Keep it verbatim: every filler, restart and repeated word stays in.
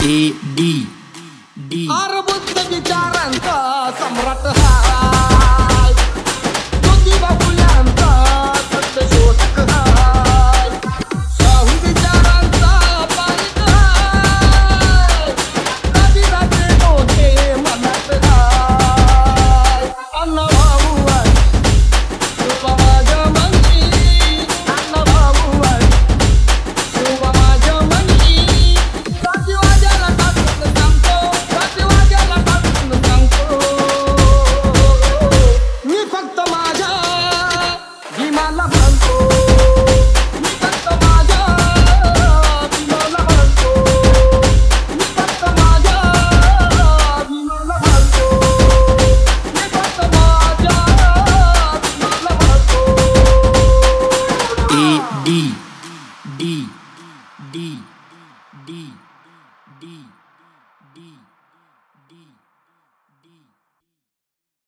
ए डी डी अरे बुद्ध विचारांचा सम्राट हाय, ज्योतिबा फुल्यांचा सत्यशोधक हाय, शाहू विचारांचा पारिक हाय, कबीराचे मोठे मनात हाय. अण्णाभाऊ आहे शिवबा माझ्या मनी, अण्णाभाऊ आहे शिवबा माझ्या मनी. जातीवाद्याला टाकून सांगतो, जातीवाद्याला टाकून सांगतो, मी फक्त माझ्या भीमाला म्हणतो, मी फक्त माझ्या भीमाला म्हणतो, मी फक्त माझ्या भीमाला म्हणतो, मी फक्त माझ्या भीमाला म्हणतो. ए डी डी डी डी डी